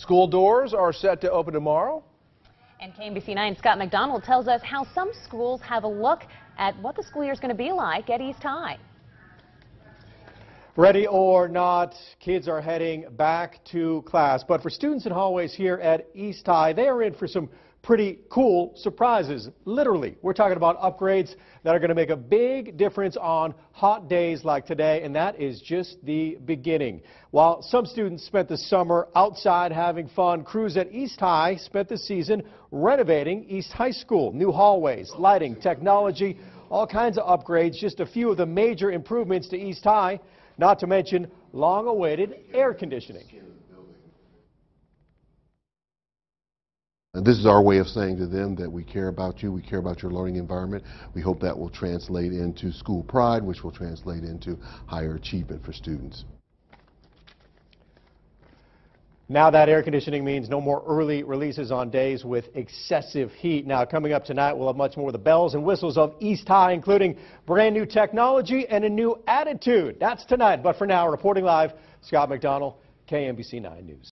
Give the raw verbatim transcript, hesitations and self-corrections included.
School doors are set to open tomorrow. And K M B C nine's Scott McDonald tells us how some schools have a look at what the school year is going to be like at East High. Ready or not, kids are heading back to class. But for students in hallways here at East High, they are in for some pretty cool surprises. Literally, we're talking about upgrades that are going to make a big difference on hot days like today, and that is just the beginning. While some students spent the summer outside having fun, crews at East High spent the season renovating East High School. New hallways, lighting, technology, all kinds of upgrades, just a few of the major improvements to East High, not to mention long-awaited air conditioning. And this is our way of saying to them that we care about you, we care about your learning environment. We hope that will translate into school pride, which will translate into higher achievement for students. Now that air conditioning means no more early releases on days with excessive heat. Now coming up tonight, we'll have much more of the bells and whistles of East High, including brand new technology and a new attitude. That's tonight. But for now, reporting live, Scott McDonald, K M B C nine News.